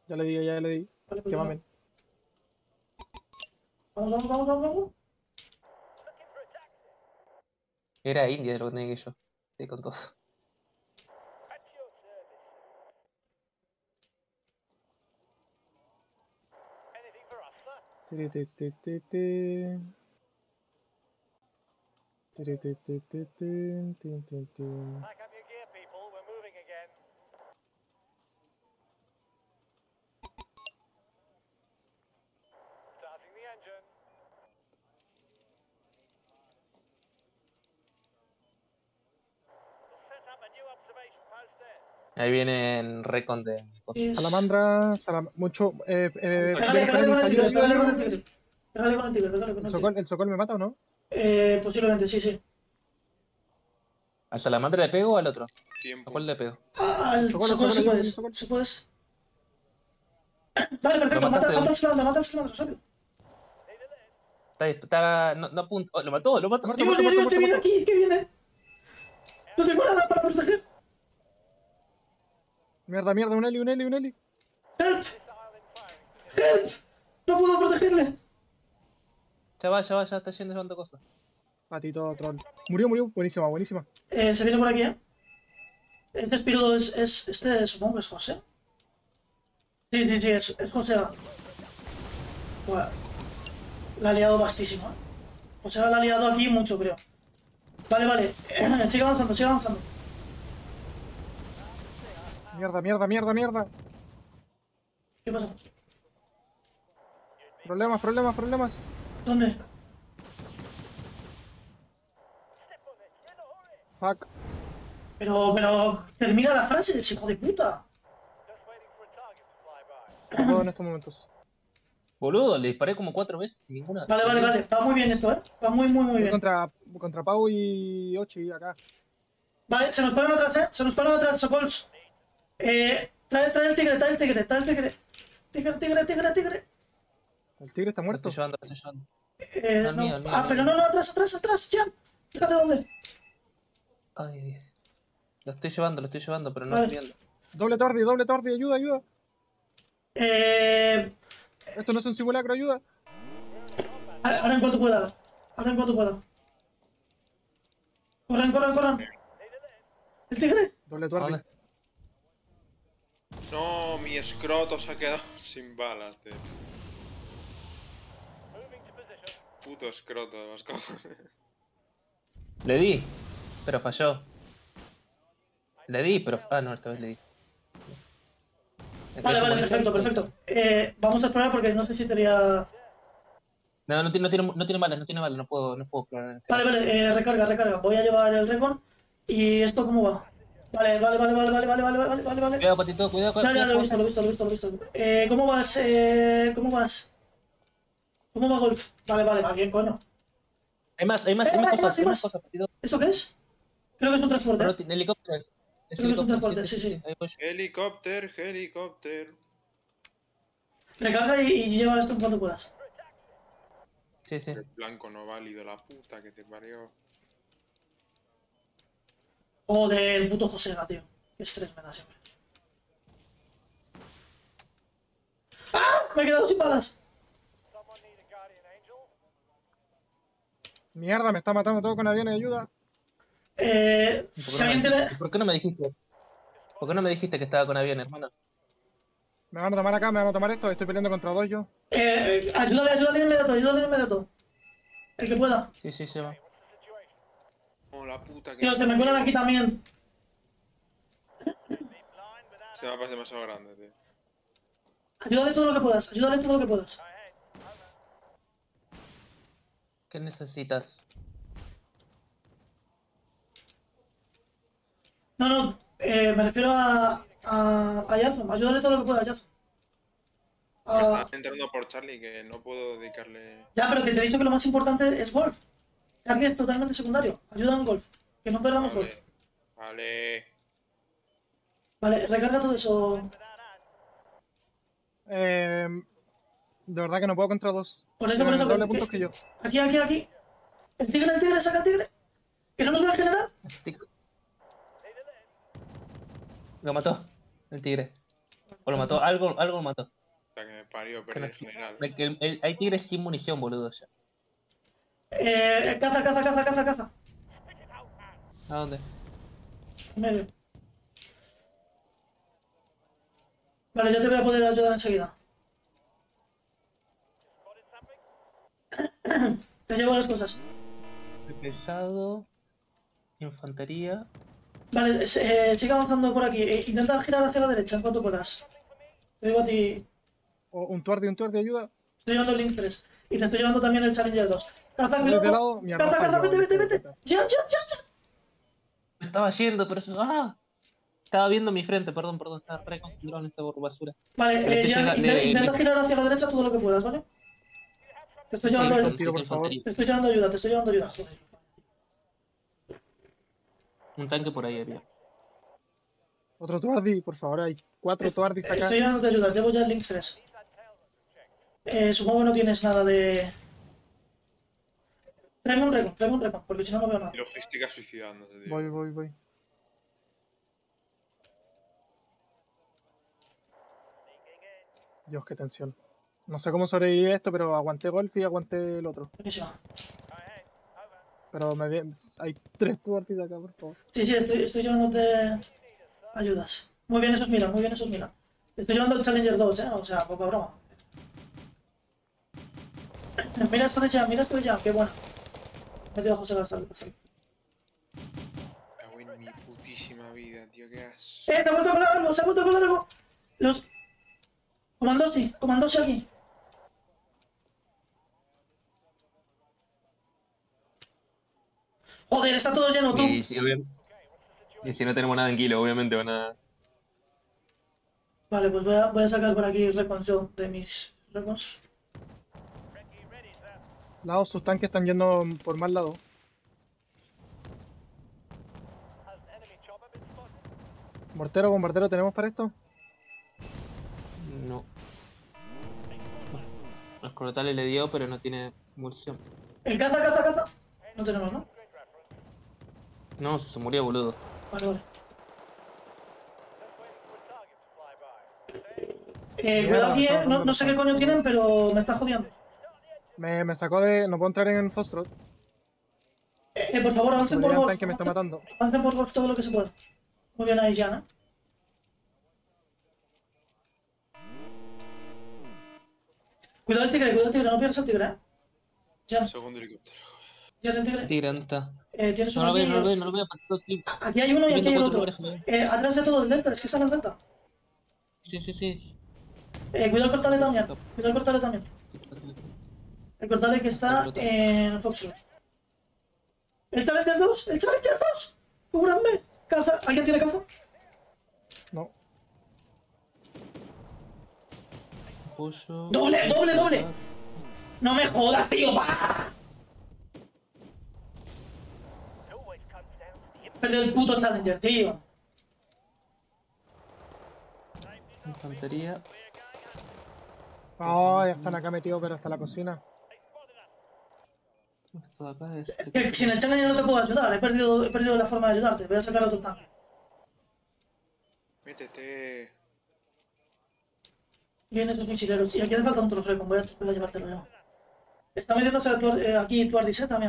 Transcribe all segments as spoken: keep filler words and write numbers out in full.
Ya le di, ya le di. Vale, pues Que ya. mamen. Vamos, vamos, vamos, vamos, vamos. Era India lo que tenía que yo. Sí, con todo. Tiri, ti, ti, ti, ti. Tiri, ti, ti, ti, tin, tin, tin, tin. Pack up your gear, people. We're moving again. Starting the engine. We'll set up a new observation post there. Ahí vienen recon de cosas. Sí, es- Salamandra, salam mucho. Eh, eh, Pégale, ven, pégale con el ayuda, tigre, ayuda, pégale con ayuda. el tigre. Pégale con el tigre, pégale con ¿El el socol, tigre. ¿El socol me mata o no? Eh, posiblemente, sí, sí. ¿Al salamandra le pego o al otro? ¿A Tiempo. cuál le pego? Ah, al Socol, Socol, Socol, si ayuda, puedes. Socol. Si puedes. Vale, perfecto. Lo Mata, mataste, mata al Salamandra, mata al Salamandra, rápido. Está, está, no, no apunta. Oh, lo mató, lo mató. Muerto, Dios, muerto, Dios, muerto, Dios, te muerto, viene muerto. aquí, ¿qué viene? No tengo nada para proteger. Mierda, mierda, un Eli, un Eli, un Eli. Help, help. No puedo protegerle. Ya va, ya va, ya está yendo llevando cosas. Patito, troll. Murió, murió. Buenísima, buenísima. Eh, se viene por aquí, ¿eh? Este Espirudo es, es, este supongo que es José. Sí, sí, sí, es, es José. Bueno, la ha liado bastísimo, ¿eh? José la ha liado aquí mucho, creo. Vale, vale. Eh, sigue avanzando, sigue avanzando. Mierda, mierda, mierda, mierda. ¿Qué pasa? Problemas, problemas, problemas. ¿Dónde? Fuck. Pero, pero, termina la frase, ese hijo de puta. Just waiting for a target to fly by. No puedo en estos momentos. Boludo, le disparé como cuatro veces y ninguna. Vale, vale, vale. Va muy bien esto, ¿eh? Va muy, muy, muy Voy bien. contra, contra Pau y Ochi acá. Vale, se nos paran atrás, ¿eh? Se nos paran atrás, Socols. Eh, trae, trae el tigre, trae el tigre, trae el tigre. Tigre, tigre, tigre, tigre. El tigre está Lo muerto. estoy llevando, lo estoy llevando. Eh, No, el no. mío, el mío, Ah, el pero mío. no, no, atrás, atrás, atrás, Jan. Fíjate dónde. Ay, lo estoy llevando, lo estoy llevando, pero no Vale. estoy viendo. Doble tordi, doble tordi, ayuda, ayuda. Eh, Esto no es un simulacro, ayuda. ahora ahora en cuanto pueda. Ahora en cuanto pueda. Corran, corran, corran. El tigre. Doble ¿A tordi. dónde? No, mi escroto se ha quedado sin balas, tío. Moving to position. Puto escroto de los cojones. Le di, pero falló. Le di, pero. Ah, no, esta vez le di. Vale, vale, perfecto, perfecto. Eh, vamos a explorar porque no sé si tenía... No, no tiene, no tiene, no tiene balas, no tiene balas, no puedo, no puedo explorar en este Vale, caso. vale, eh, recarga, recarga. Voy a llevar el recon. ¿Y esto cómo va? Vale, vale, vale, vale, vale, vale, vale, vale, vale, vale. Cuidado, patito, cuidado, Ya, cuidado. ya, lo he visto, lo he visto, lo he visto, lo he visto. Eh, ¿cómo vas? Eh, ¿cómo vas? ¿Cómo va Golf? Vale, vale, va bien, coño. Hay más, hay más, Eh, hay más hay más, cosas, hay hay más más. cosas, patito. ¿Esto qué es? Creo que es un transporte. Pero ¿eh? tiene helicóptero. Es Creo que es un helicóptero, transporte, sí, sí. ahí voy yo. Helicóptero, helicóptero. Recarga y, y lleva esto en cuanto puedas. Sí, sí. El blanco no válido, la puta que te parió. Joder, el puto Josega, tío. Qué estrés me da siempre. ¡Ah! Me he quedado sin balas. Someone need a guardian angel. Mierda, me está matando todo con aviones, ayuda. Eh, ¿Y si ¿Por, qué alguien no me tiene... dijiste? ¿Por qué no me dijiste? ¿Por qué no me dijiste que estaba con avión, hermano? Me van a tomar acá, me van a tomar esto. Estoy peleando contra dos yo. Eh, ayúdale, ayúdale de inmediato, ayúdale de inmediato. El que pueda. Sí, sí, se va. What's the situation? Oh, la puta que... Tío, se me cuelan aquí también. Deep line without Se me parece demasiado grande, tío. Ayúdale todo lo que puedas, ayúdale todo lo que puedas. Go ahead. Over. ¿Qué necesitas? No, no, eh, me refiero a... A, a Yazo, ayúdale todo lo que puedas, Yazo. Me Ah, están entrando por Charlie que no puedo dedicarle... ya, pero que te he dicho que lo más importante es Golf. Charlie es totalmente secundario. Ayuda en Golf. Que no perdamos Golf. Vale. Vale. Vale, recarga todo eso. Eh, de verdad que no puedo contra dos. Por eso, Tienen por eso. doble que- puntos que yo. Aquí, aquí, aquí. El tigre, el tigre, saca el tigre. Que no nos va a generar. Tic. Lo mató, el tigre. O lo mató, algo, algo lo mató. O sea, que me parió, Que perdí no- el general. el- el- el- hay tigres sin munición, boludo, ya. Eh, caza, caza, caza, caza, caza. ¿A dónde? En medio. Vale, yo te voy a poder ayudar enseguida. Te llevo las cosas. Pesado. Infantería. Vale, eh, sigue avanzando por aquí. Eh, intenta girar hacia la derecha en cuanto puedas. Te digo a ti. Oh, un tuardi, un tuardi, ayuda. Estoy llevando el Lynx tres. Y te estoy llevando también el Challenger dos. Caza, Desde cuidado. lado, mi arma Caza, caza, falló, vete, vete, hijo de vete. puta. Ya, ya, ya, ya. Me estaba yendo, pero eso. ¡Ah! Estaba viendo mi frente, perdón, perdón. Estaba re concentrado en esta basura. Vale, Pero eh, este ya, llega- intenta, le- intenta le- girar hacia la derecha todo lo que puedas, ¿vale? Te estoy llevando, Sí, te con- tiro, por con favor. infantería. estoy llevando ayuda, te estoy llevando ayuda. Joder. Un tanque por ahí había. Otro tuardi, por favor, hay cuatro tuardis acá. Estoy llevándote ayuda, llevo ya el Lynx tres. Eh, supongo que no tienes nada de... Tráeme un recon, tráeme un recon, porque si no, no veo nada. Y logística suicidándose, tío. Voy, voy, voy. Dios, qué tensión. No sé cómo sobreviví esto, pero aguanté golf y aguanté el otro. Buenísima. Pero me vi- hay tres tuardis acá, por favor. Sí, sí, estoy, estoy llevándote ayudas. Muy bien esos mira, muy bien esos mira. Te estoy llevando el Challenger dos, ¿eh? O sea, poca broma. Mira esto de ya, mira esto de ya, qué bueno. Me quedo José hasta el hasta el- Cago en mi putísima vida, tío, qué asco. ¡Eh! ¡Se ha vuelto a colar algo! ¡Se ha vuelto a colar algo! Los... Comandosi, comandosi aquí. Joder, está todo lleno, tú. Y si, obvia- y si no tenemos nada en kilo, obviamente van a. Vale, pues voy a, voy a sacar por aquí recons yo de mis recons. Lados, sus tanques están yendo por mal lado. Mortero, bombardero, ¿tenemos para esto? No. Bueno, los cortales le dio, pero no tiene munición. El caza, caza, caza. No tenemos, ¿no? No, se murió, boludo. Vale, vale. Eh, cuidado aquí, eh. No, no sé qué coño tienen, pero me está jodiendo. Me, me sacó de... No puedo entrar en Foxtrot. Eh, eh, por favor, avancen por Podría golf. tanque me está matando. Avancen por golf todo lo que se pueda. Muy bien ahí, Jan, ¿eh? Cuidado el tigre, cuidado el tigre, no pierdas el tigre, ¿eh? Jan, Segundo helicóptero. Jan el El tigre. tigre, ¿dónde está? Eh, tienes No uno lo veo, aquí. no lo veo, no lo veo. Patito, tío. Aquí hay uno y aquí hay el Viendo otro. cuatro lugares, Eh, atrás de todo el delta, es que está en el delta. Sí, sí, sí. Eh, cuidado el cortale también. Cuidado el cortale también. El cortale que está en Foxtrot. El Challenger dos, el Challenger dos. Cúbranme. Caza. ¿Alguien tiene caza? No. Apoyo. Doble, doble, doble. No me jodas, tío. ¡Bah! Perdió el puto Challenger, tío. Infantería. Oh, ya están acá metidos, pero hasta la cocina. Esto de acá es. Es que sin el Challenger no te puedo ayudar. He perdido, he perdido la forma de ayudarte. Voy a sacar otro tanque. Métete. Vienen esos misileros. Y aquí hace falta un trofeo. Voy a, voy a llevártelo yo. Está metiéndose a tu- eh, aquí tu Ardis, ¿eh? También.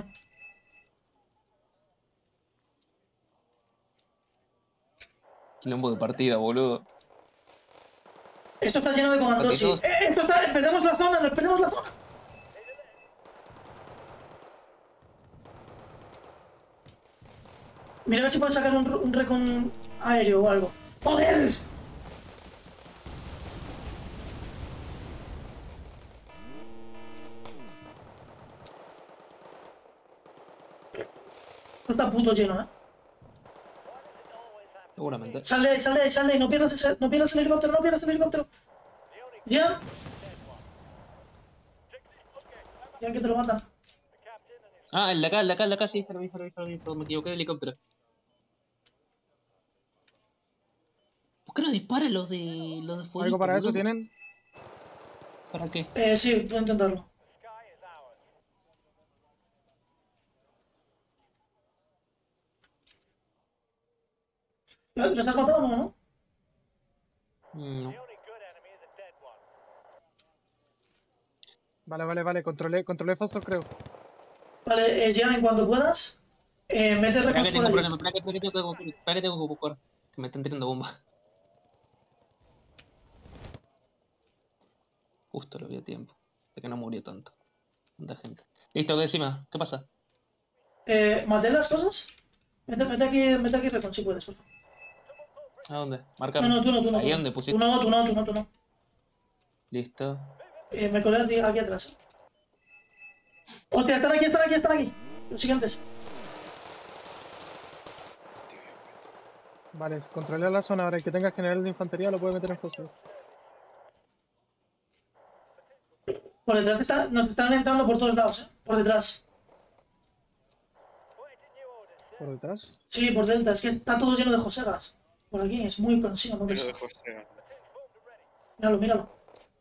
Quilombo de partida, boludo. Esto está lleno de comandos. Sí. Aquí todos- ¡Eh! Esto está... Perdemos la zona, perdemos la zona. Mira a ver si puedes sacar un, un recon aéreo o algo. ¡Joder! Esto está puto lleno, ¿eh? Seguramente. Sal de ahí, sal de ahí, sal de ahí. No pierdas, ese- no pierdas el helicóptero, no pierdas el helicóptero. ¿Ya? Ya que te lo matan. Ah, el de acá, el de acá, el de acá, sí, lo vi, lo vi, lo vi, me equivoqué de helicóptero. ¿Por qué no dispara los de los de fuego? ¿Algo para eso tienen? ¿Para qué? Eh, sí, voy a intentarlo. ¿Lo, lo estás matando o no? Mm, No. Vale, vale, vale. Controlé, controlé Fósfor, creo. Vale, eh, Jan, en cuanto puedas, eh, mete Espera que recursos tengo por un ahí. problema, espera que, espera que tengo que espera que tengo que buscar. Que me están tirando bombas. Justo lo vi a tiempo. De que no murió tanto. Tanta gente. Listo, ¿qué encima? ¿Qué pasa? Eh, ¿maté las cosas? Mete, mete aquí, mete aquí recon si puedes, por favor. ¿A dónde? No, Marcame. no, tú no, tú no. Ahí Tú donde no, pusiste. tú no, tú no, tú no, tú no. Listo. Eh, me colé aquí, aquí atrás. Hostia, están aquí, están aquí, están aquí. Los siguientes. Tío, ya cuento. Vale, controlé la zona. Ahora el que tenga general de infantería lo puede meter en Fósfor. Por detrás está, nos están entrando por todos lados, eh. Por detrás. Por detrás. Sí, por delta. Es que está todo lleno de josegas. Por aquí, es muy cansino, muy Pero de cansino. José. Míralo, míralo.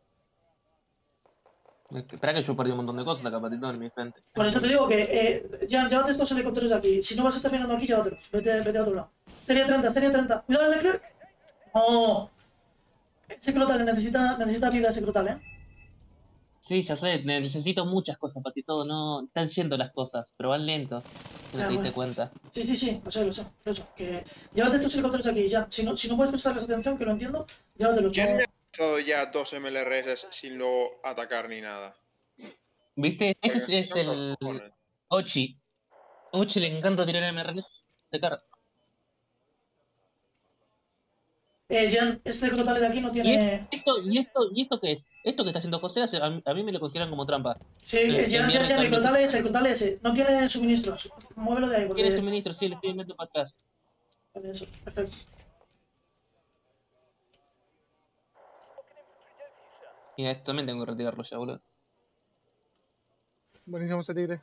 Espera que yo perdí un montón de cosas acá, patito, en mi frente. Por eso te digo que, eh, Jan, llévate estos helicópteros de aquí. Si no vas a estar mirando aquí, llévatelos. Vete, vete a otro lado. Serie treinta, serie treinta. Cuidado, Leclerc. No. Ese crotal necesita, necesita vida ese crotal, eh. Sí, ya sé, ne- necesito muchas cosas, patito. No, están yendo las cosas, pero van lento. Si no Ya, te diste bueno. cuenta. Sí, sí, sí, lo sé, lo sé. Por eso, que llévate estos helicópteros de aquí, ya. Si no, si no puedes prestarles atención, que lo entiendo, llévatelos. ¿Quién No- me ha lanzado ya dos M L R S sin luego atacar ni nada? ¿Viste? Ese es, Porque es son los el cojones. Ochi. Ochi le encanta tirar M R Ls de cara. Eh, Jan, este crotal de aquí no ¿Y tiene... esto, y esto, y esto qué es? Esto que está haciendo José, hace- a mí, a mí me lo consideran como trampa. Sí, El- eh, el Jan, Jan, viernes Jan, el también. crotal es, el crotal ese. No tiene suministros. Muévelo de ahí, ¿Quiere porque... suministro? Sí, le estoy metiendo para atrás. Vale, eso, perfecto. Y a esto también tengo que retirarlo ya, boludo. Buenísimo ese tigre.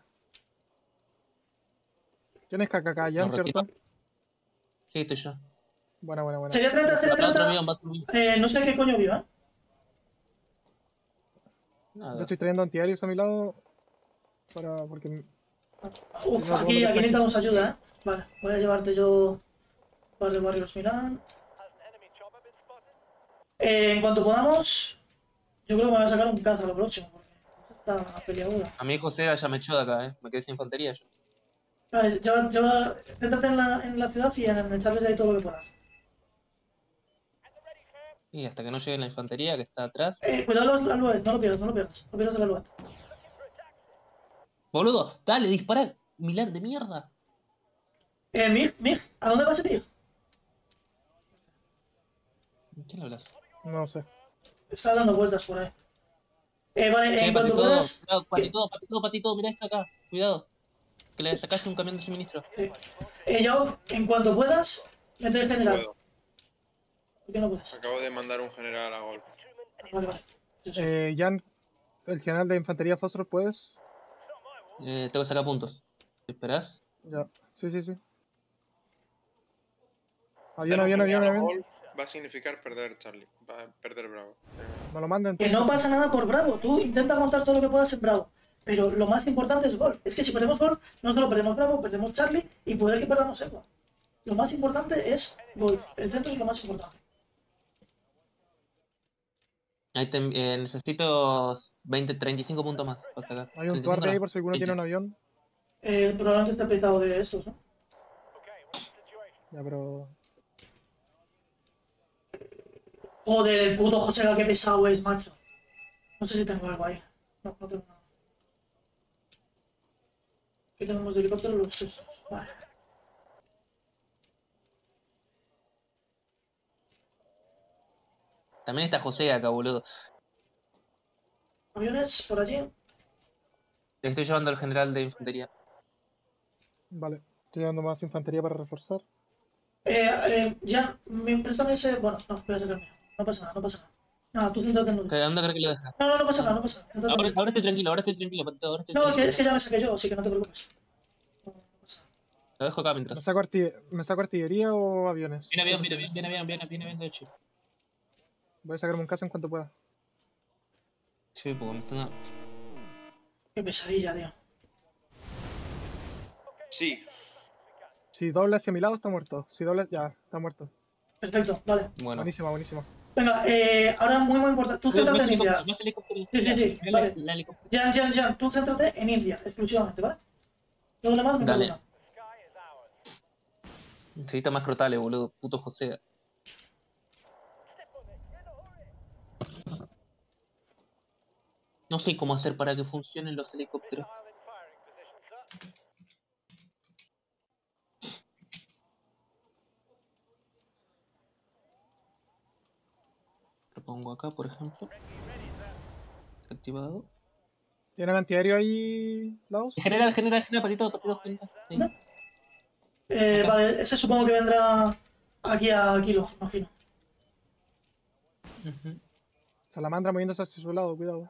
¿Quién es K K K? Jan, ¿Lo retiro? ¿cierto? Sí, estoy yo. Buena, buena, buena. Sería treinta, sería Otro, otro treinta. avión va a subir. Eh, no sé qué coño vio, ¿eh? Yo Nada. estoy trayendo antiaéreos a mi lado. Para. Porque. Uf, No, aquí, no, aquí no, necesitamos ayuda, ¿eh? Vale, voy a llevarte yo un par de barrios Milán. Eh, en cuanto podamos, yo creo que me voy a sacar un caza lo próximo, porque está peleadura. A mí José ya me echó de acá, eh. Me quedé sin infantería yo. Vale, lleva, lleva, céntrate en la, en la ciudad y en, en echarles de ahí todo lo que puedas. Y hasta que no llegue la infantería que está atrás. Eh, cuidado los aluet, no lo pierdas, no lo pierdas, no pierdas el aluet. Boludo, dale, disparar. Milán de mierda. Eh, Mig, Mig, ¿a dónde va ese Mig? ¿Quién le hablas? No sé. Está dando vueltas por ahí. Eh, vale, Sí, en cuanto patito, puedas... cuidado, patito, patito, patito, mirá esto acá. Cuidado. Que le sacaste un camión de suministro. Sí. Eh, Yao, en cuanto puedas, mete el general. Puedo. ¿Por qué no puedes? Acabo de mandar un general a golpe. Vale, vale. Sí, sí. Eh, Jan, el general de infantería Fósfor, ¿puedes? Eh, tengo que sacar puntos. ¿Te esperás? Ya. Sí, sí, sí. Avión, Dar un avión, avión, general a avión. gol va a significar perder Charlie. Va a perder Bravo. No lo manden. Que no pasa nada por Bravo. Tú intenta aguantar todo lo que puedas en Bravo. Pero lo más importante es Golf. Es que si perdemos Golf, no solo perdemos Bravo, perdemos Charlie y puede que perdamos Equa. Lo más importante es Golf. El centro es lo más importante. Ahí te, eh, necesito veinte, treinta y cinco puntos más para sacar. Hay un treinta y cinco tuarde ahí no, por si alguno veinte. tiene un avión. Eh, probablemente esté petado de estos, ¿no? Ya, pero. Joder, el puto José, que pesado es, macho. No sé si tengo algo ahí. No, no tengo nada. ¿Qué tenemos de helicóptero? Los estos. Vale. También está José acá, boludo. Aviones por allí. Le estoy llevando al general de infantería. Vale. Estoy llevando más infantería para reforzar. Eh, eh, ya, me préstame ese. Bueno, no, voy a sacar mío. No pasa nada, no pasa nada. Nada, tú céntrate en ¿Qué- uno. ¿Dónde crees que lo dejas? No, no, no pasa nada, no pasa nada. Céntrate en Ahora, uno. ahora estoy tranquilo, ahora estoy tranquilo, patito, ahora estoy No, que tranquilo. es que ya me saqué yo, así que no te preocupes. No, no pasa nada. Lo dejo acá ¿Me mientras. saco, arti- ¿Me saco artillería o aviones? Viene avión, viene avión, viene avión, viene viene avión de ocho. Voy a sacarme un caso en cuanto pueda. Sí, porque me están... Qué pesadilla, tío. Sí. Si dobla hacia mi lado, está muerto. Si dobla, ya, está muerto. Perfecto, vale. Bueno, Buenísima, buenísima. Venga, eh, ahora muy muy importante. Tú No, no céntrate es en India. helicóptero, no es helicóptero. Sí, sí, sí, La- vale. la helicóptero. Jan, Jan, Jan, tú céntrate en India, exclusivamente, ¿vale? Todo lo demás me Dale. pregunta. Sky is ours. Necesita más crotales, boludo. Puto José. No sé cómo hacer para que funcionen los helicópteros. Missile in firing position, sir. Lo pongo acá, por ejemplo. Activado. ¿Tienen antiaéreo ahí, Laos? General, general, general, patito, patito, patito. Sí. Eh, Acá. vale, ese supongo que vendrá aquí a Kilo, imagino. Ujú. Salamandra moviéndose hacia su lado, cuidado.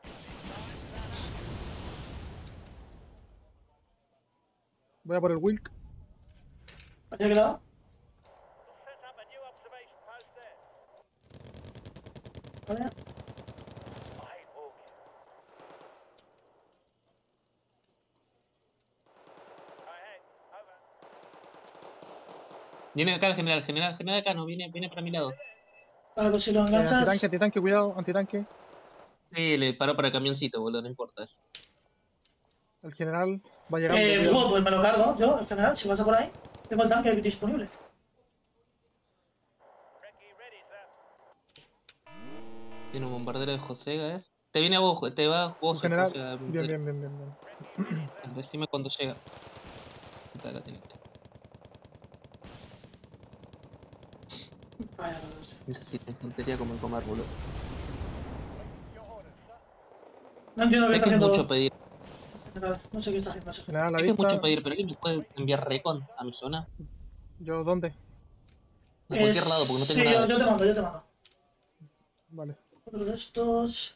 Voy a por el Wilk. ¿Hacia qué lado? We'll set up a new observation post there. Vale. I hate walking. Ahead. Over. Viene acá el general, general, general acá, no, viene, viene para mi lado. Vale, pues si lo Eh, antitanque, enganchas. antitanque, cuidado, antitanque. Sí, le paró para el camioncito, boludo, no importa eso. El general va llegando. Eh, cuidado. bueno, pues me lo cargo yo, en general, si pasa por ahí. Tengo el tanque disponible. Recce ready, sir. Tiene un bombardero de José, ¿eh? Te viene a vos, te va a vos, Tu general. José, a- Bien, bien, bien, bien, bien. Decime cuando llega. Está acá, tiene que estar. Vaya, no, este. Necesito infantería como el comer, boludo. Your orders, sir. No entiendo qué Es está que es mucho haciendo. pedir. General, no sé qué está haciendo ese. General a la Es que es mucho vista. pedir, pero alguien me puede enviar recon a mi zona. ¿Yo dónde? A cualquier Es- lado, porque no tengo sí, nada. yo, yo te mando, yo te mando. Vale. Otro de estos.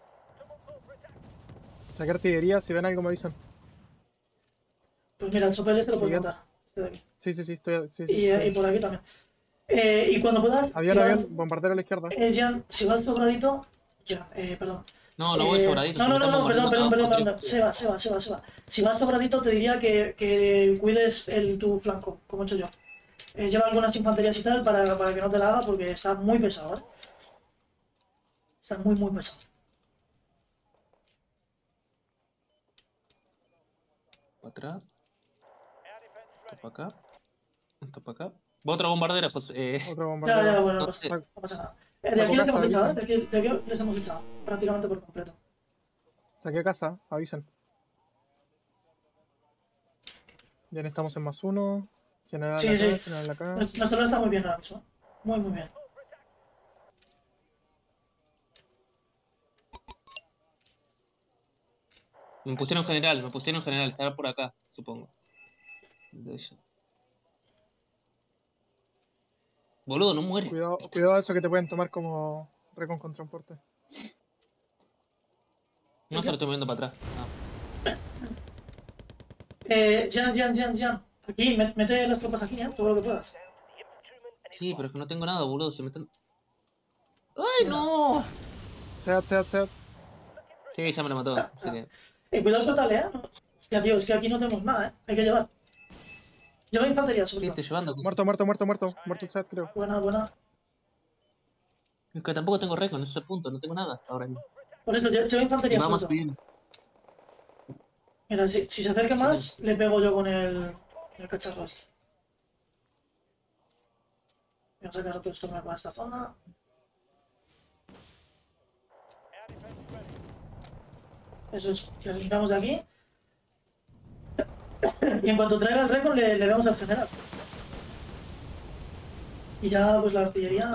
Saqué artillería, si ven algo me avisan. Pues mira, el sopel este lo puedo Siguiente. montar. Este de aquí. Sí, sí, sí, estoy. Sí, sí, Y, eh, estoy. y por aquí también. Eh, y cuando puedas. Avión, Jan, avión, bombardero a la izquierda. eh, Jan, si vas sobradito. Ya, eh, perdón. No, no voy Eh, sobradito. No, si no, me no, están no, perdón, perdón, bombardeando perdón, cada perdón. Se va, se va, se va, se va. Si vas sobradito, te diría que, que cuides el, tu flanco, como he hecho yo. Eh, lleva algunas infanterías y tal para, para que no te la haga porque está muy pesado, ¿vale? Está muy, muy pesado. Para atrás, Air defense esto ready. para acá. Esto para acá. Va otra bombardera, José. Eh, Otro Ya, bombardero. ya, bueno, no Entonces- pasa, no pasa nada. Eh, de aquí les Saco hemos casa, echado, ¿eh? avisen. De aquí, de aquí les hemos echado prácticamente por completo. Saqué casa, avisen. Bien, estamos en más uno. General Sí, acá, sí. general acá. Nuestro nuestro lado está muy bien ahora mismo. ¿eh? Muy, muy bien. me pusieron general, me pusieron general. Estará por acá, supongo. De eso. Boludo, no muere. Cuidado, cuidado eso que te pueden tomar como recon con transporte. No se lo estoy moviendo para atrás. Ah. Eh, Jan, Jan, Jan, Jan. Aquí, met- mete las tropas aquí, ¿eh? Todo lo que puedas. Sí, pero es que no tengo nada, boludo. Se me están. ¡Ay, no! Seat, Seat, Seat. Sí, ya me lo mató. Así que. Eh, cuidado con portal, ¿eh? No. Hostia, tío, es que aquí no tenemos nada, ¿eh? Hay que llevar. Lleva infantería, sobre Sí, todo. estoy llevando. Muerto, muerto, muerto, muerto. Muerto el Seat, creo. Buena, buena. Es que tampoco tengo récord en ese punto, no tengo nada ahora mismo. Por eso, lle- lleva Y infantería, sobre vamos todo. bien. Mira, si, si se acerca más, le pego yo con el, el cacharro este. Voy a sacar otro storm para esta zona. Air defense ready. Eso es, le limpiamos de aquí. Y en cuanto traiga el récord, le, le vemos al general. Y ya, pues la artillería.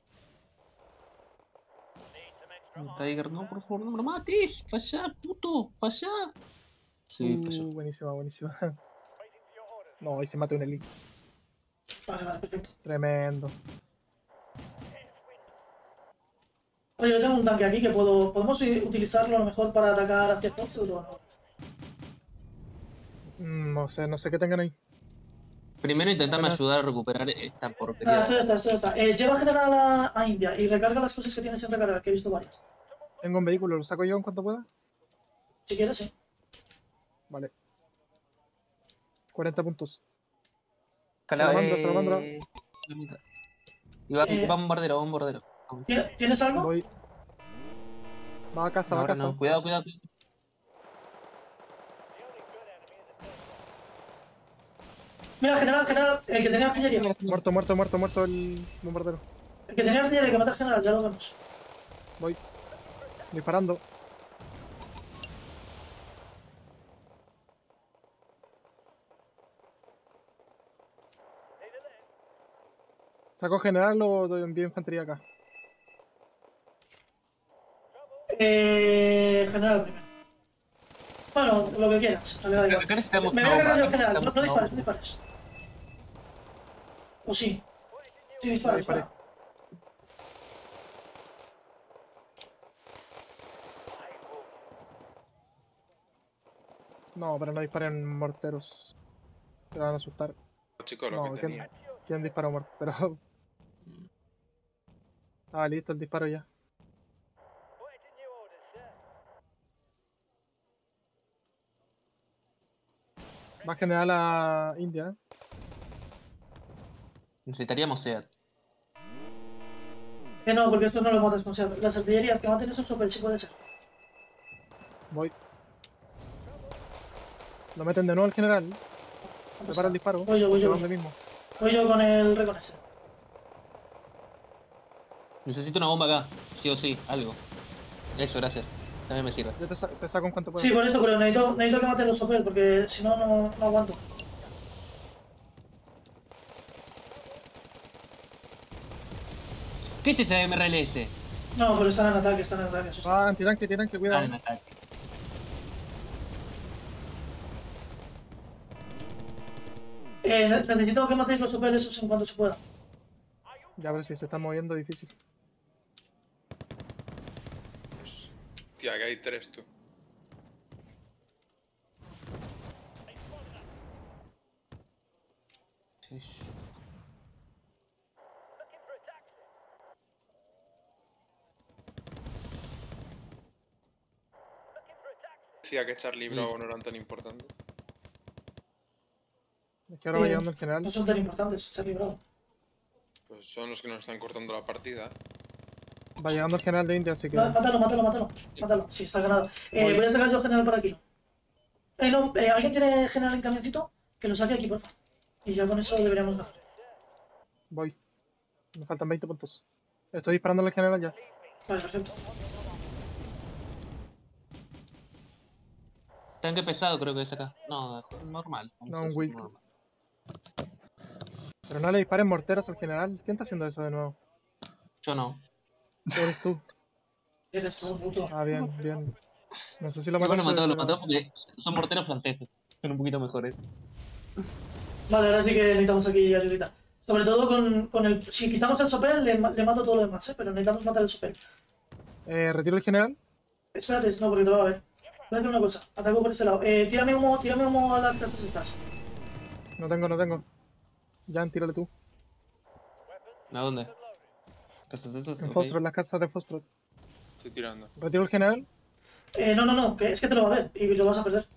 Need some extra Tiger, no, por favor, no me lo mates. Pa' allá, puto, pa' allá. Sí, pa' allá. Uh, buenísima, buenísima. waiting for your orders. No, ahí se mata un elite. Vale, vale, perfecto. Tremendo. Oye, yo tengo un tanque aquí que puedo. ¿Podemos i- utilizarlo a lo mejor para atacar hacia Foxwood o no? Mm, no sé, no sé qué tengan ahí. Primero intentame Buenas. ayudar a recuperar esta Nada, porquería. esto ya está, esto ya está. Eh, lleva general a, a India y recarga las cosas que tienes en recargar, que he visto varias. Tengo un vehículo, ¿lo saco yo en cuanto pueda? Si quieres, sí. Vale. cuarenta puntos. Cala- Salamandra, eh, Salamandra. Y va, Eh. va bombardero, va bombardero. ¿Tie- ¿Tienes algo? Voy. Va a casa, va a Ahora casa. no, cuidado, cuidado. Mira, general, general, el que tenía artillería. Muerto, muerto, muerto, muerto el bombardero. El que tenía artillería, hay que matar al general, ya lo vemos. Voy. Disparando. ¿Saco general o doy envío infantería acá? Eh, general primero. Bueno, lo que quieras, en realidad da igual. Acá necesitamos Me voy a cargar yo al acá general, no, necesitamos no dispares, no. no dispares. O sí. Sí, dispara, Ya disparé. dispara. No, pero no disparen morteros. Te van a asustar. Chicos, lo No, que ¿quién, tenía. ¿quién disparó muerto? Pero. Ah, listo el disparo ya. Va general a India, ¿eh? Necesitaríamos SEAT. Que no, porque esto no lo matas con SEAT. Las artillerías que maten eso super, sí puede ser. Voy. Lo meten de nuevo al general. No pasa Prepara el nada. disparo. Voy yo, voy yo, Se voy van yo. de mismo. Voy yo con el recon este. Necesito una bomba acá, sí o sí, algo. Eso, gracias. También me sirve. Yo te, sa- te saco en cuanto pueda. Sí, por eso, pero necesito, necesito que maten los sopel, porque si no, no, no aguanto. ¿Qué es ese M R L S? No, pero están en ataque, están en ataque. Eso está. Ah, antitanque, antitanque, Están cuidado. en ataque. Eh, ne- necesito que matéis los sopel esos en cuanto se pueda. Ya, pero si se están moviendo, difícil. Pues, tía, que hay tres, tú. Sí. Decía que Charlie Bravo no eran tan importantes. Es que ahora va Eh, llegando el general. No son tan importantes, Charlie Bravo. Pues son los que nos están cortando la partida. Va llegando el general de India, así que. Ma- Mátalo, mátalo, mátalo. Mátalo, sí, está ganado. Eh, Voy. voy a sacar yo general por aquí. Eh, no, eh, ¿alguien tiene general en camioncito? Que lo saque aquí, por favor. Y ya con eso deberíamos ganar. Voy. Me faltan veinte puntos. Estoy disparando al general ya. Vale, perfecto. Tanque pesado creo que es acá. No, normal. Vamos No, a un hacer Wilk. normal. Pero no le disparen morteros al general. ¿Quién está haciendo eso de nuevo? Yo no. Eres tú. Eres todo puto. Ah, bien, bien. No sé si lo Igual lo mataste, mató, lo pero- mató porque son porteros franceses. Son un poquito mejores. Vale, ahora sí que necesitamos aquí ayudita. Sobre todo con, con el... Si quitamos el sopel, le, ma- le mato todo lo demás, ¿eh? Pero necesitamos matar el sopel. Eh, retiro el general. Espérate, no, porque te va a ver. Voy a hacer una cosa. Ataco por este lado. Eh, tírame humo, tírame humo a las casas estas. No tengo, no tengo. Jan, tírale tú. ¿A dónde? ¿Casas esas? En Ok. Fostro, en las casas de Fostro. Estoy tirando. Retiro el general. Eh, no, no, no, que es que te lo va a ver y lo vas a perder.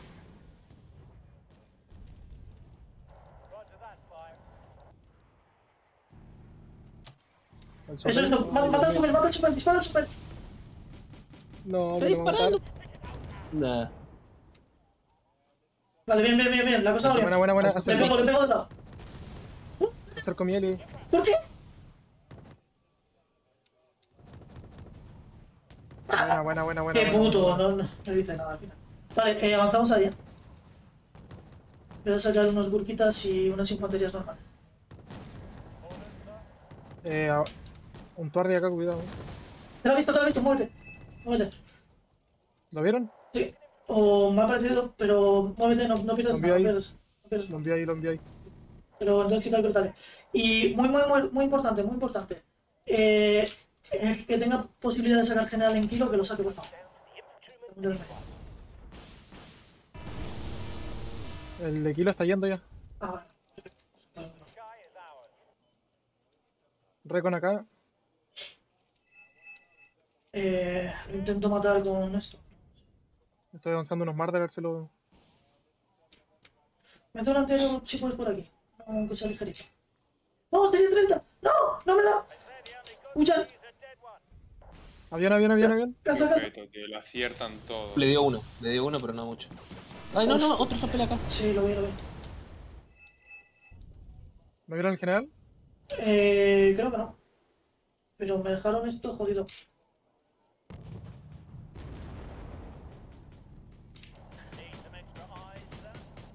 El Eso sopel. es, no. Ma- Mata al sopel, mata al sopel, dispara al sopel. No, Estoy me lo va a matar. disparando. Nah. Vale, bien, bien, bien, bien. La cosa va bien. Buena, buena, buena. Le Acerco, pego, le pego de lado. acerco miel y. ¿Por qué? Buena, buena, buena, buena. Qué buena, puto, buena. no, no, no dice nada al final. Vale, eh, avanzamos allá. Voy a sacar unos burquitas y unas infanterías normales. Eh, a- un tuardi acá, cuidado. Te lo he visto, te lo he visto, muévete. Muévete. ¿Lo vieron? Sí. O me ha parecido, pero muévete, no, no pierdas Lo envío nada, no ahí. pierdas, no pierdas Lo nada. envío ahí, lo envío ahí. Pero entonces quita el crotale. Y muy, muy, muy, muy importante, muy importante. Eh, el que tenga posibilidad de sacar general en kilo, que lo saque, por favor. El de kilo está yendo ya. Ah, vale. Recon acá. Eh, lo intento matar con esto. Estoy avanzando unos marder a ver si lo. Mete un anterior si puedes por aquí. Aunque sea ligerito. ¡No, tenía treinta! ¡No! ¡No me da! ¡Huyan! Avión, avión, avión, avión. Caza, caza. Perfecto, tío. Lo aciertan todo. Le dio uno, le dio uno, pero no mucho. Ay, no, no, otro sopel acá. Sí, lo vi, lo vi. ¿Me vieron el general? Eh, creo que no. Pero me dejaron esto jodido. Need some extra eyes, sir.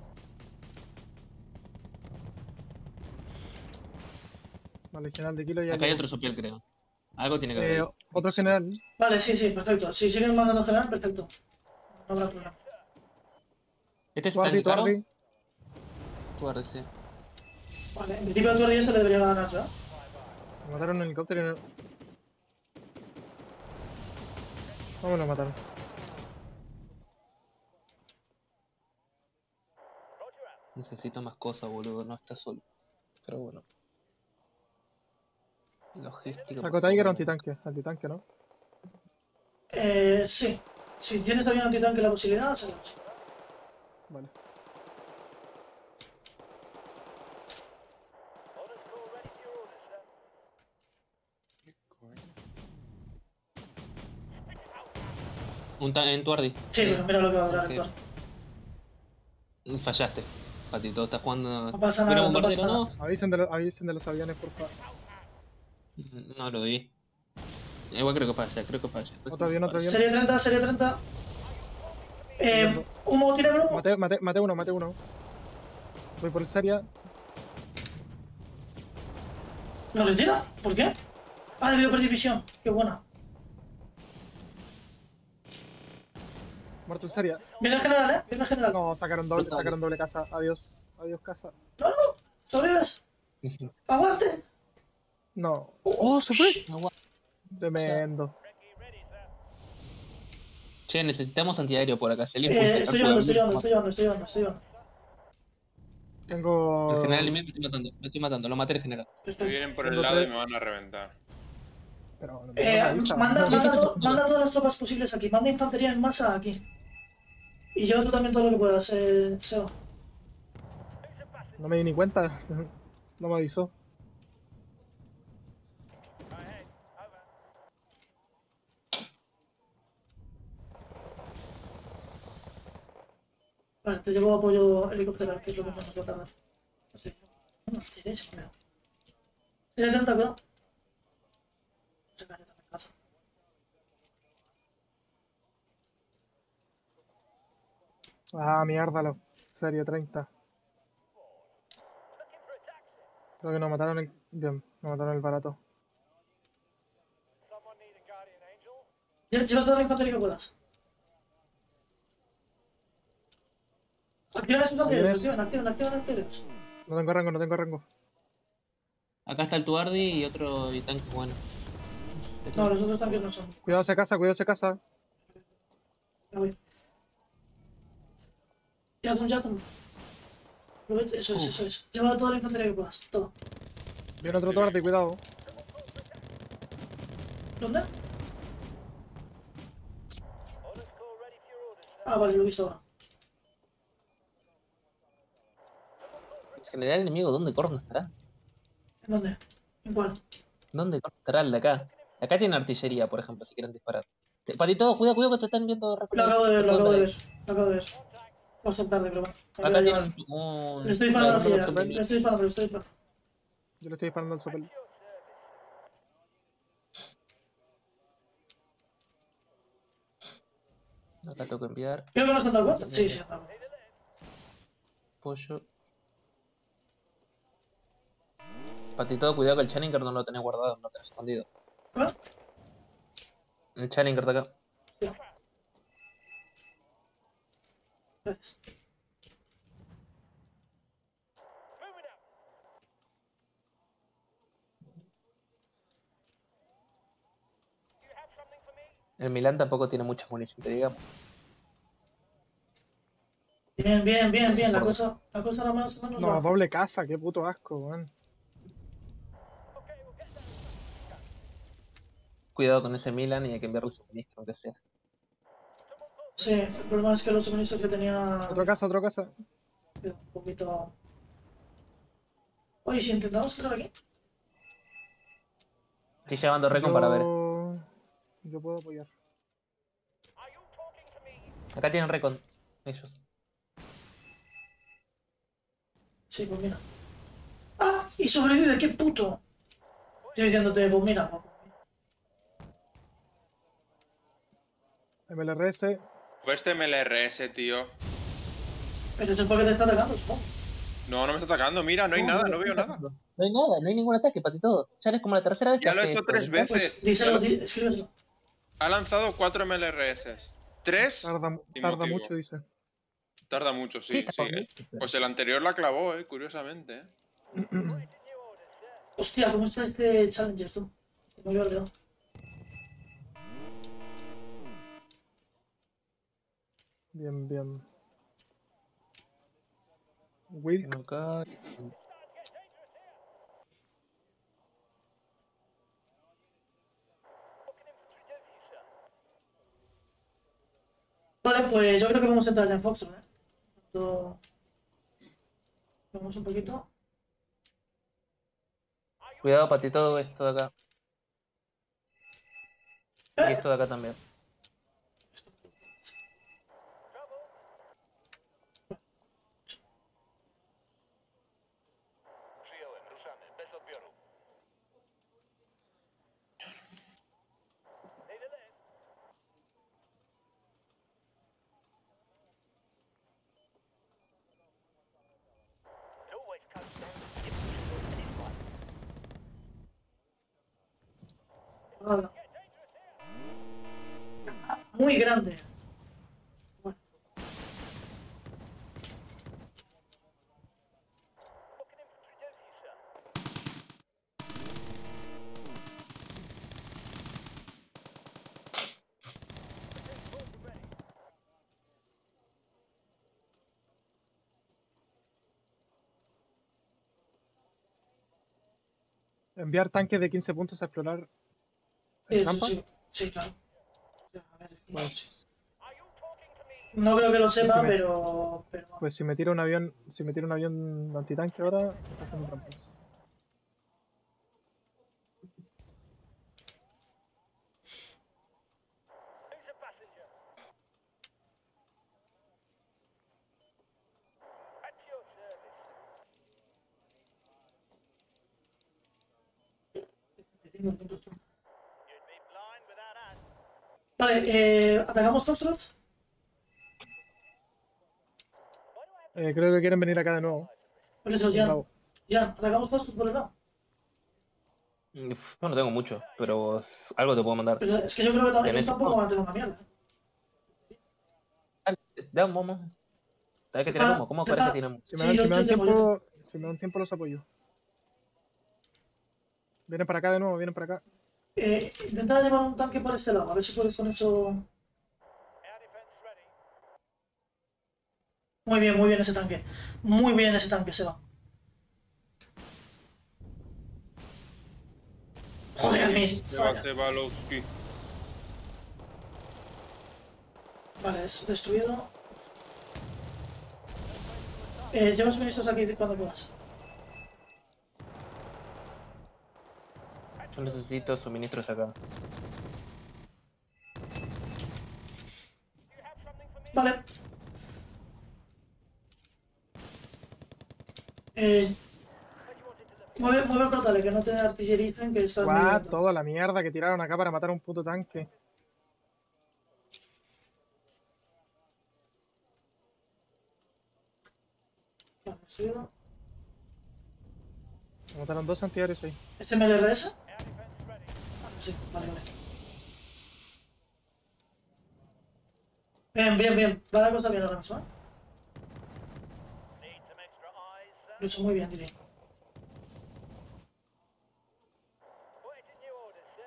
Vale, general de kilo ya. Acá hay llegó. otro sopel, creo. Algo tiene que haber. Eh, ahí. otro general. Vale, sí, sí, perfecto. Si siguen mandando general, perfecto. No habrá problema. ¿Este es Tuardi, tan caro? Tuardi. Tuardi, sí. Vale, en principio a tu se le debería ganar ya. Me mataron un helicóptero y no... ¿Cómo lo mataron? Necesito más cosas, boludo. No está solo. Pero bueno. Logística. Saco por Tiger o favor. antitanque. Antitanque, ¿no? Eh, sí. Si tienes avión antitanque la posibilidad, se lo sí. Vale. Orders call ready for your orders, sir. ¿Qué coño? Un ta en Tuardi. Sí, pero mira lo que va a durar Ok. el turno. Fallaste. Patito, estás jugando. No pasa ¿Tiene nada, no bombardero? pasa No. nada. Avisen de, lo- avisen de los aviones, por favor. No lo vi. Igual creo que falla, creo que falla. Otro avión, otro avión. Serie treinta, serie treinta. Eh, humo, tira el humo. Mate, mate, mate uno, mate uno. Voy por el Seria. ¿Lo retira? ¿Por qué? Ah, debió perder visión. Qué buena. Muerto el Seria. Viene el general, eh. Viene el general. No, sacaron doble, sacaron doble casa. Adiós. Adiós, casa. No, no. Sobrevives. Aguante. No. ¡Oh, se fue! Agua. Tremendo. Che, necesitamos antiaéreo por acá. Si alguien Eh, puede estoy sacar, llevando, puede estoy llevando, abrir. estoy llevando, estoy llevando, estoy llevando. Tengo... El general me estoy matando, me estoy matando, lo maté el general. Si Perfecto. vienen por el Tengo lado y tres. me van a reventar. Pero, no Eh, me avisa. manda, No. manda, to- manda todas las tropas posibles aquí. Manda infantería en masa aquí. Y lleva tú también todo lo que puedas, eh, Seba. No me di ni cuenta. No me avisó. Vale, te llevo apoyo helicóptero, que es lo que menos va a tardar. Así. No, tiré, se me Tiene treinta, cuidado. Se cae también en casa. Ah, miérdalo. Serie treinta. Creo que nos mataron el... Bien, nos mataron el barato. Someone need a guardian angel? Lleva, lleva toda la infantería que puedas. Activan esos anteriores, ¿Aviones? activan, activan, activan anteriores. No tengo rango, no tengo rango. Acá está el Tuardi y otro y tanque bueno. No, los otros tanques no son. Cuidado esa casa, cuidado esa casa. Ya voy. Yazum, Yazum. Aprovecha- Eso es, eso es. Lleva toda la infantería que puedas, todo. Viene otro Tuardi, cuidado. ¿Dónde? Orders call ready for your orders, sir. Ah, vale, lo he visto ahora. El general enemigo, ¿dónde corno estará? ¿En dónde? ¿En cuál? ¿Dónde corno estará el de acá? Acá tiene artillería, por ejemplo, si quieren disparar. Te- Patito, cuidado, cuidado que te están viendo. Lo acabo de ver, lo acabo de ver. ver. Lo acabo de ver. Va a ser tarde, pero bueno. Me voy a Acá llevar. tienen un... Le estoy disparando a la un- artillería. Le estoy disparando, le estoy disparando. Yo le estoy disparando al sopel. Acá tengo que enviar Creo que no se han dado cuenta. Sí, sí, se han dado cuenta. pollo. Patito, cuidado que el Challenger no lo tenés guardado, no lo tenés escondido. ¿Cuál? El Challenger de acá. Gracias. Moving up. You have something for me? El Milán tampoco tiene mucha munición, que digamos. Bien, bien, bien, bien. La cosa, la cosa ahora más o menos No, va. doble casa, qué puto asco, weón. Okay, we'll get that. Cuidado con ese Milan y hay que enviarle suministro, aunque sea. Sí, el problema es que los suministros que tenía. Otra casa, otra casa. Un poquito. Oye, si intentamos entrar aquí. Estoy llevando Recon para ver. Yo... Yo puedo apoyar. Are you talking to me? Acá tienen recon. Ellos. Sí, pues mira. ¡Ah! ¡Y sobrevive! ¡Qué puto! Estoy diciéndote, pues mira, pues. M L R S. Pues este M L R S, tío. Pero eso es porque te está atacando, supongo. No, no me está atacando. Mira, no hay nada, no veo nada. No hay nada, no hay ningún ataque, Patito. Ya es como la tercera vez que Ya lo he hace hecho eso, tres ¿verdad? veces. Pues díselo, Ya lo- di- escríbeselo. Ha lanzado cuatro M L R S. Tres. Tarda, Sin tarda motivo. mucho, dice. Tarda mucho, sí. Sí, está sí, por eh. mí, pero- Pues el anterior la clavó, eh, curiosamente. eh. Hostia, ¿cómo está este Challenger, tú? Me había olvidado. Bien, bien. Wilk. Acá. Vale, pues yo creo que vamos a entrar ya en Foxtrot, ¿eh? Tanto- Vamos un poquito. Cuidado, Patito, esto de acá. Y ¡Eh! esto de acá también. Przyjąłem, ruszamy. Bez odbioru. Need a lift. It always comes down to the individual and his life. Vale. Muy grande. Bueno, What can infantry do for you, sir? Enviar tanques de quince puntos a explorar. sí, sí, ¿Trampa? sí, sí, claro. O sea, a ver, es que- Pues, Are you talking to me? No creo que lo sepa, Sí, me- pero... pero... pues si me tira un avión, si me tira un avión antitanque ahora, está haciendo trampas. Who's a passenger? At your service. cinco puntos tú. You'd be blind without us. Vale, eh, ¿atacamos Foxtrot? Eh, creo que quieren venir acá de nuevo. Por eso, ya. Bravo. Ya, ¿atacamos Foxtrot por el lado? Uf, yo no tengo mucho, pero algo te puedo mandar. Pero es que yo creo que también Tenés- tampoco van a tener una mierda. Dale, da un momo. ¿Sabes que tiene Ah, humo? ¿Cómo deja- parece que tiene humo? Si me, Sí, dan, yo- si me dan yo tengo, yo tiempo, si me dan tiempo los apoyo. Vienen para acá de nuevo, vienen para acá. Eh, intenta llevar un tanque por este lado, a ver si puedes con eso... Air defense ready. Muy bien, muy bien ese tanque. Muy bien ese tanque, se va. Joder, mi... falla. Sebastián. Vale, es destruido. Eh, lleva suministros aquí cuando puedas. Yo necesito suministros acá. Vale. Eh, mueve, mueve el protale, que no te artillericen, que estás muy Guau, lento. toda la mierda que tiraron acá para matar a un puto tanque. Vale, destruido. Mataron dos antiaéreos ahí. ¿Es M L R S? Sí, vale, vale. Bien, bien, bien. Va la cosa bien ahora mismo, ¿eh? Need some extra eyes, sir. Lo he hecho muy bien, diría. Waiting your orders, sir.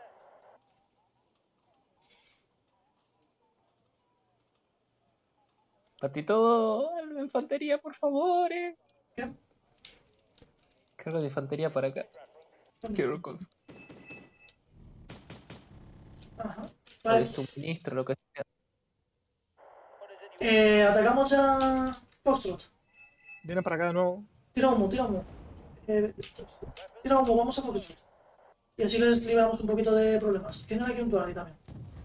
Patito, algo de infantería, por favor, eh. ¿Qué? Cargo de infantería para acá. Quiero cosas. Ajá. De Vale. suministro, lo que sea. What is it you Eh, atacamos ya Foxtrot. Vienen para acá de nuevo. Tira humo, tira humo. Eh, tira humo, vamos a Foxtrot. Y así les libramos un poquito de problemas. Tienen aquí un Tuareg también.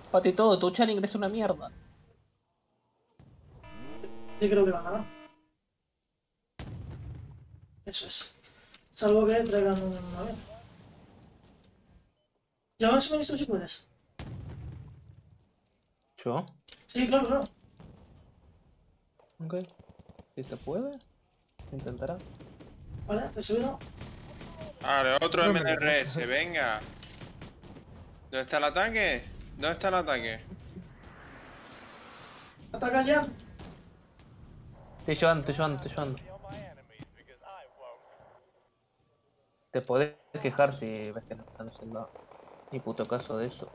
Pati todo, tu challenge es una mierda. Sí, creo que ganará. Eso es. Salvo que traigan un avión. ¿Llevar suministro si puedes? ¿Yo? Sí, claro, claro. Ok. Si se puede, se intentará. Vale, he subido. Vale, otro No me M N R S, lo- venga. ¿Dónde está el ataque? ¿Dónde está el ataque? ¿Atacas ya? Estoy llevando, estoy llevando, estoy llevando. Te podés quejar si ves que no están haciendo ni puto caso de eso.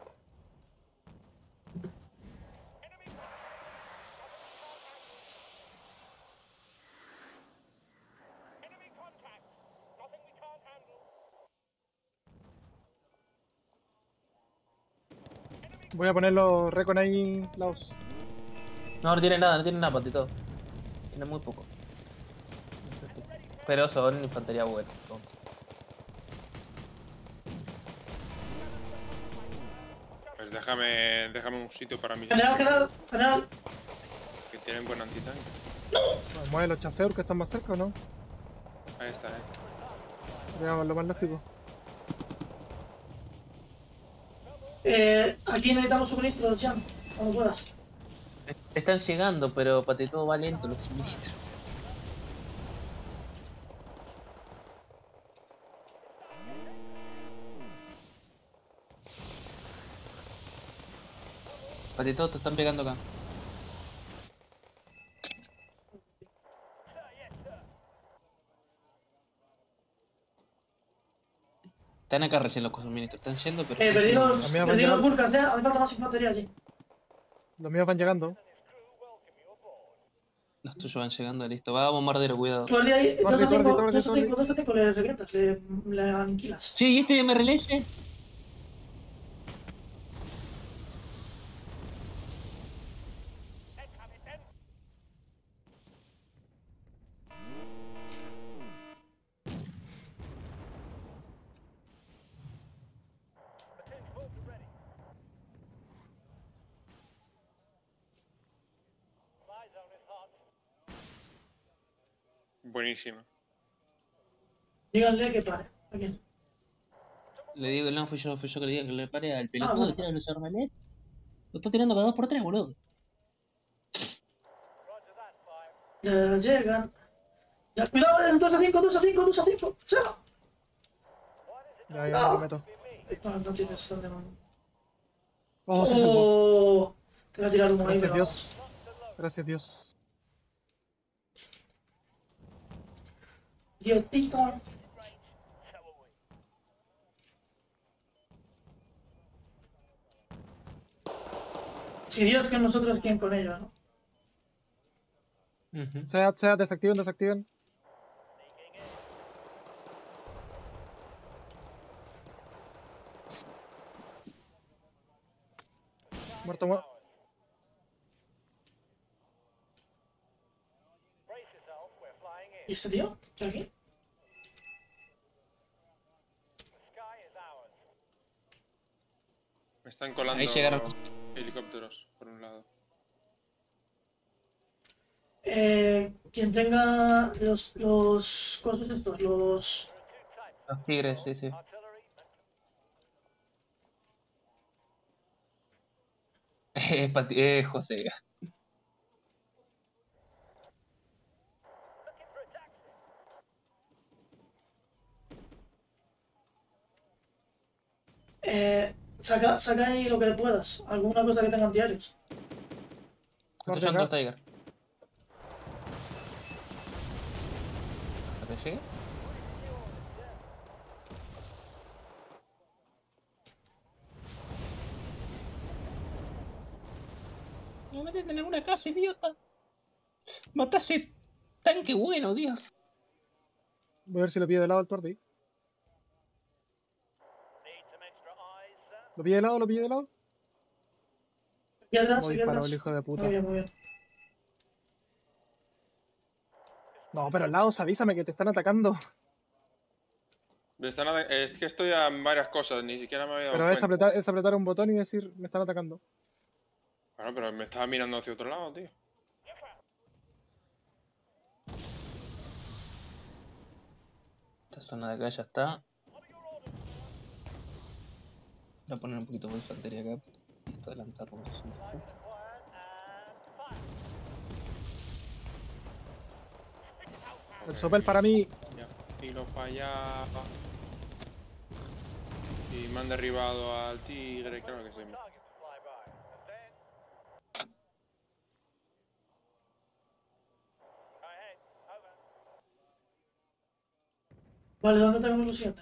Voy a poner los recon ahí, Laos. No, no tiene nada, no tiene nada, Pati todo. Tiene muy poco. Pero son infantería buena. son- Pues déjame, déjame un sitio para mis General, general, general. que tienen buen antitanque. Bueno, mueve los chaseos que están más cerca, ¿o no? Ahí está, eh. Veamos lo más lógico. Eh, aquí necesitamos suministro, Chan. Cuando puedas. Están llegando, pero Pati todo va lento los suministros. Pati todo te están pegando acá. Están acá recién los suministros, están yendo, pero... Eh, están perdí yendo. los, A mí me perdí van los llegando. burkas, eh. Hace falta más infantería allí. Los míos van llegando. Los tuyos van llegando, listo. Va, bombardero, cuidado. Tú al día ahí, Torre, dos a torre, cinco, torre, dos a torre. cinco, dos a cinco le revientas, le, le aniquilas. Sí, ¿y este M R L S? Buenísimo. Díganle que pare. ¿A quién? Le digo, no fui yo, no fui yo que le diga que le pare al Ah, pelotudo bueno. que tira los armales. Lo está tirando cada dos por tres, boludo. Ya llegan. Ya, cuidado, el dos a cinco, dos a cinco, dos a cinco. ¡Se va! Ya, ya lo meto. No, no tienes donde no. Oh, se salvó. Oh, te voy a tirar humo ahí, Gracias, pero Dios. vamos. Gracias, Dios. Diosito. Si Dios con nosotros, ¿quién con ellos, no? Ujú. Seat, Seat, desactiven, desactiven. Muerto, muerto. ¿Y este tío? ¿Está aquí? Me están colando Ahí llegaron. helicópteros, por un lado. Eh, quien tenga los, los cosas estos, los... Los tigres, sí, sí. Eh, Pati- eh, José. Eh, saca, saca ahí lo que puedas. Alguna cosa que tengan diarios. Estoy Norte llevando los acá. Tiger. ¿Hasta que llegue? No me metes en alguna casa, idiota. Mataste tanque bueno, Dios. Voy a ver si lo pide de lado el Tordi. ¿Lo pide de lado? ¿Lo pide de lado? Aquí atrás, No aquí disparó atrás. el hijo de puta. Muy bien, muy bien. No, pero Laos, avísame que te están atacando. Me están ata- es que estoy a varias cosas, ni siquiera me había dado Pero es cuenta. apretar, es apretar un botón y decir, me están atacando. Bueno, pero me estaba mirando hacia otro lado, tío. Esta zona de acá ya está. Voy a poner un poquito de infantería acá. Esto adelantar como es un poco. El sopel para mí. Ya, tiro para allá. Y me han derribado al tigre, claro que sí. Vale, ¿dónde tenemos lo siguiente?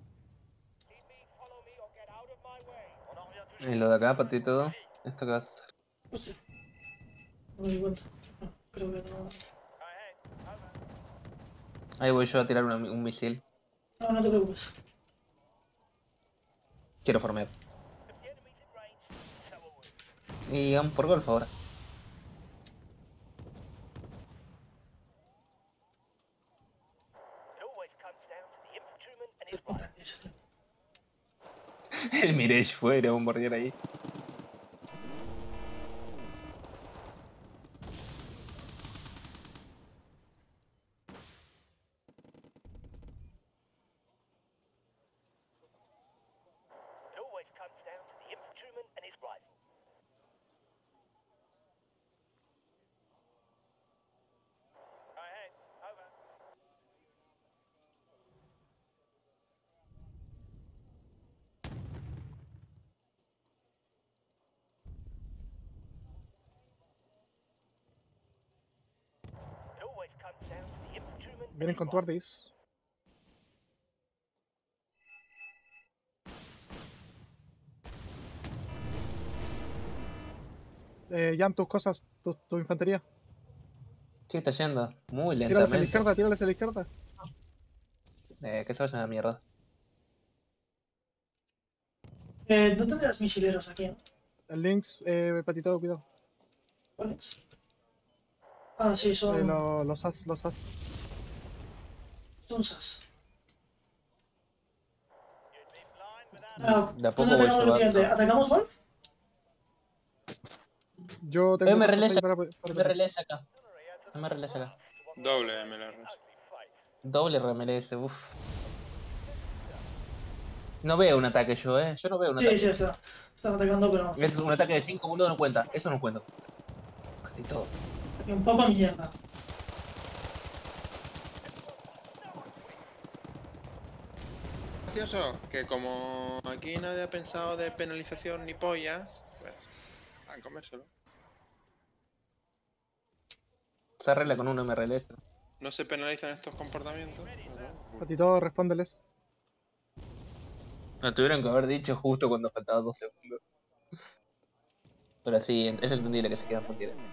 Y lo de acá, para ti todo. Esto que vas a hacer. Hostia. No me di cuenta. No, creo que no. Ahí voy yo a tirar una- un misil. No, no te preocupes. Quiero farmear. Y vamos por golf ahora. El Mirage fue, era un bombardear ahí. Vienen con tu Ardis. Eh, Jan, tus cosas, tu, tu infantería. Sí, está yendo. Muy Tírales a la lentamente. izquierda, tírales a la izquierda. Eh, que se vayan a la mierda. Eh, no tendrás misileros aquí, ¿no? El Lynx, eh, patito, cuidado. ¿Cuáles? Ah, sí, son. Eh, lo- los as, los as. Son sas. Ah, De a poco ¿dónde voy atacamos lo siguiente? llevando. ¿Atacamos Wolf? Yo tengo Eh, me cosas relés ahí para, para Me pegar. relés acá. No me relés acá. Doble M L R. Doble remelés, uff. No veo un ataque yo, eh. Yo no veo un Sí, ataque. sí, está. Están atacando, pero. Es un ataque de cinco uno no cuenta. Eso no cuenta. Y todo. Un poco mierda. Gracioso que como aquí nadie ha pensado de penalización ni pollas, pues a comérselo. Se arregla con un M R L S. No se penalizan estos comportamientos. Pero- Patito, respóndeles. Me tuvieron que haber dicho justo cuando faltaba dos segundos. Pero sí, es entendible que se quedan por tirar.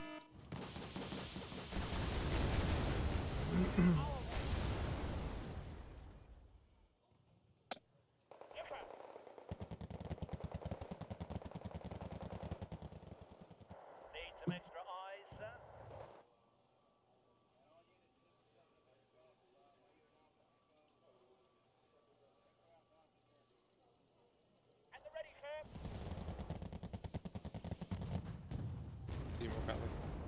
Equivocado.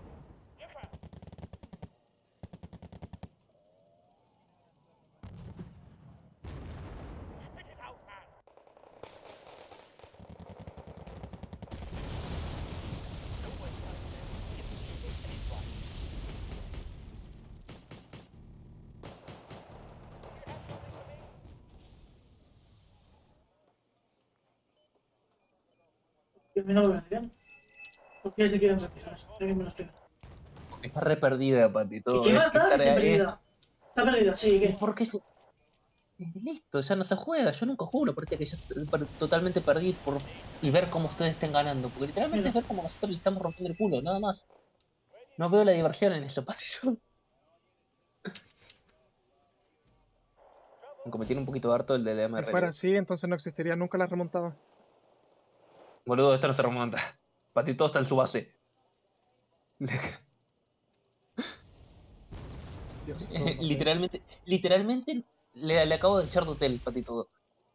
Que a mí no me parece bien. ¿Por qué se quieren retirar? Alguien me lo explica. Está re perdida, Pati. ¿Y Todo. qué Es más que da que estar esté ahí- perdida? Está perdida, sí, ¿Y ¿qué? por qué se.? Y listo, ya no se juega. Yo nunca juego una partida que yo estoy per- totalmente perdí por y ver cómo ustedes estén ganando. Porque literalmente Mira. es ver cómo nosotros le estamos rompiendo el culo, nada más. No veo la diversión en eso, Pati. Yo- Aunque me tiene un poquito harto el de Si M R L. fuera así, entonces no existiría nunca la remontada. Boludo, esto no se remonta. Pati, todo está en su base. Dios, eso es horrible. literalmente, literalmente Le, le acabo de echar de hotel, pati todo.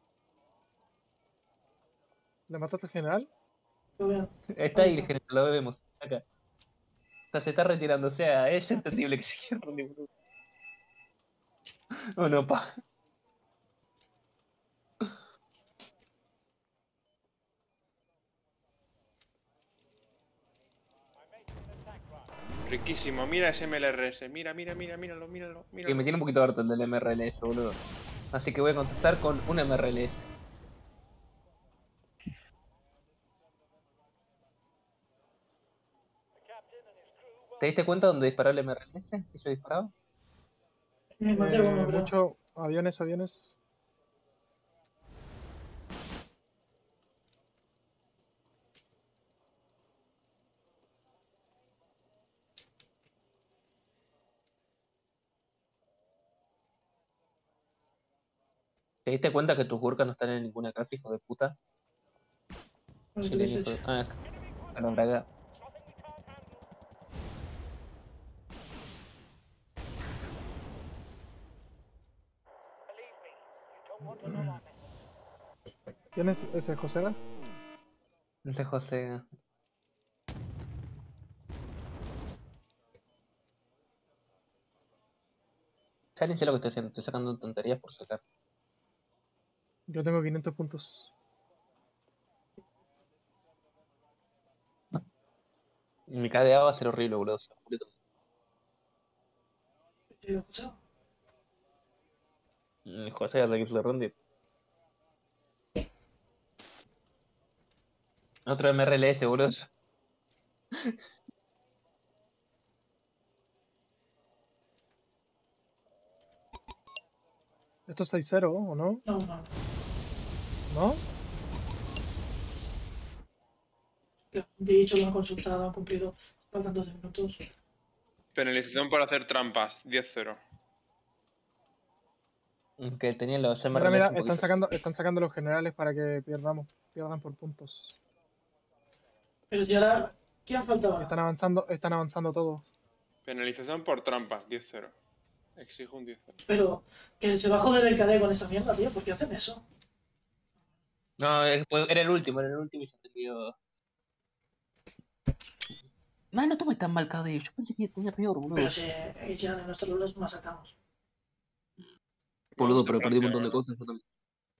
¿Le mataste al general? Lo veo. Está Ahí ahí, está. gente, lo vemos. Acá. O sea, se está retirando. O sea, es entendible que se quiera rendir. O no, pa. Riquísimo, mira ese M L R S. Mira, mira, mira, míralo, míralo, Que míralo. me tiene un poquito harto el del M R L S, boludo. Así que voy a contestar con un M R L S. ¿Te diste cuenta dónde disparó el M R L S? Si yo disparaba. Me maté uno, Eh, creo. mucho. Aviones, aviones. ¿Te diste cuenta que tus Gurkas no están en ninguna casa, hijo de puta? Bueno, ¿qué Chilen, les he hijo de... hecho? Ah, a la braga. ¿Quién es ese José? No sé, José. Ya ni sé lo que estoy haciendo. Estoy sacando tonterías por sacar. Yo tengo quinientos puntos. Mi K D A va a ser horrible, boludo. Se me murió todo. Sí, lo he escuchado. Mm, José hasta que se le ronde. Otro M R L S, boludo. ¿Esto es seis cero o no? No, no. ¿No? De hecho, lo han consultado, han cumplido. Faltan doce minutos. Penalización por hacer trampas, diez cero. Que tenían los Mira, M R L S mira, un están poquito. sacando, están sacando los generales para que pierdamos, pierdan por puntos. Pero si ahora. ¿Quién faltaba? Están avanzando, están avanzando todos. Penalización por trampas, diez cero. Exijo un diez cero. Pero que se va a joder el K D con esta mierda, tío. ¿Por qué hacen eso? No, eh, fue- era el último, era el último y se entendió. No, no tuve tan mal K D. Yo pensé que tenía peor, boludo. Pero si ya en nuestros lunes masacramos. Boludo, Me gusta pero perdí un Francia, montón de bueno. cosas. Yo también.